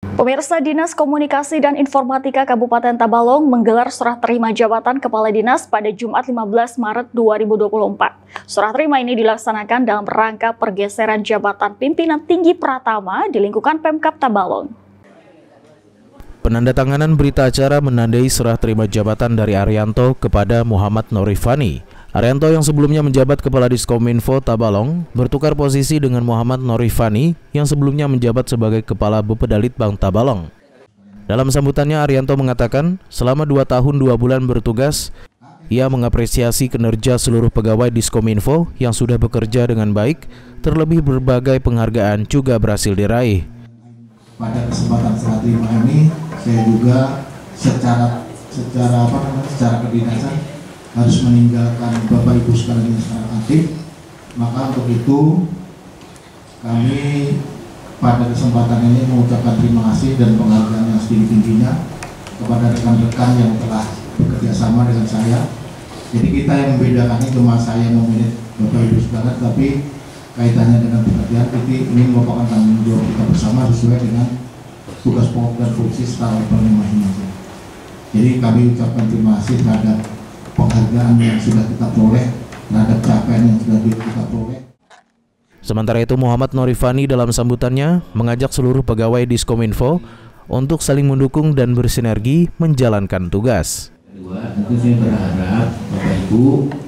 Pemirsa, Dinas Komunikasi dan Informatika Kabupaten Tabalong menggelar serah terima jabatan Kepala Dinas pada Jumat 15 Maret 2024. Serah terima ini dilaksanakan dalam rangka pergeseran jabatan pimpinan tinggi Pratama di lingkungan Pemkab Tabalong. Penandatanganan berita acara menandai serah terima jabatan dari Arianto kepada Muhammad Norifani. Arianto yang sebelumnya menjabat Kepala Diskominfo Tabalong bertukar posisi dengan Muhammad Norifani yang sebelumnya menjabat sebagai Kepala Bupedalitbang Tabalong. Dalam sambutannya, Arianto mengatakan selama 2 tahun 2 bulan bertugas, ia mengapresiasi kinerja seluruh pegawai Diskominfo yang sudah bekerja dengan baik, terlebih berbagai penghargaan juga berhasil diraih. Pada kesempatan serah terima ini, saya juga secara kedinasan harus meninggalkan Bapak Ibu sekalian yang sekarang aktif. Maka untuk itu kami pada kesempatan ini mengucapkan terima kasih dan penghargaan yang setinggi-tingginya kepada rekan-rekan yang telah bekerja sama dengan saya. Jadi kita yang membedakan ini cuma saya memilih Bapak Ibu sekalian, tapi kaitannya dengan pekerjaan ini merupakan tanggung jawab kita bersama sesuai dengan tugas pokok dan fungsi setara level masing-masing. Jadi kami ucapkan terima kasih terhadap penghargaan yang sudah kita peroleh, terhadap capaian yang sudah kita peroleh. Sementara itu, Muhammad Norifani dalam sambutannya mengajak seluruh pegawai Diskominfo untuk saling mendukung dan bersinergi menjalankan tugas. Kedua, tentu saya berharap Bapak Ibu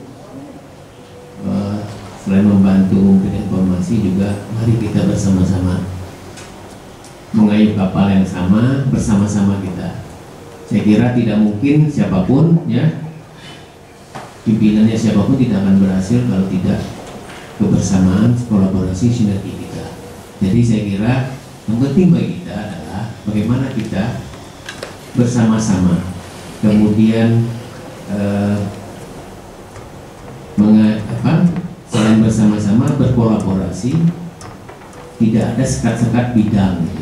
selain membantu memberikan informasi juga mari kita bersama-sama mengayuh kapal yang sama, bersama-sama kita. Saya kira tidak mungkin siapapun ya, pimpinannya siapapun tidak akan berhasil kalau tidak kebersamaan, kolaborasi, sinergi kita. Jadi saya kira yang penting bagi kita adalah bagaimana kita bersama-sama, kemudian selain bersama-sama berkolaborasi, tidak ada sekat-sekat bidang. Gitu.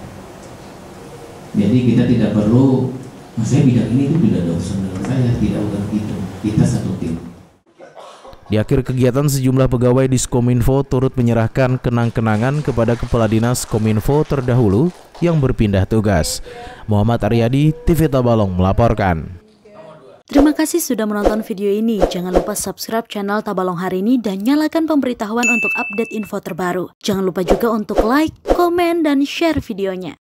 Jadi kita tidak perlu, saya bidang ini itu tidak ada urusan dengan saya, tidak bukan gitu. Kita satu tim. Di akhir kegiatan, sejumlah pegawai Diskominfo turut menyerahkan kenang-kenangan kepada Kepala Dinas Kominfo terdahulu yang berpindah tugas. Muhammad Aryadi, TV Tabalong melaporkan. Terima kasih sudah menonton video ini. Jangan lupa subscribe channel Tabalong Hari Ini dan nyalakan pemberitahuan untuk update info terbaru. Jangan lupa juga untuk like, komen, dan share videonya.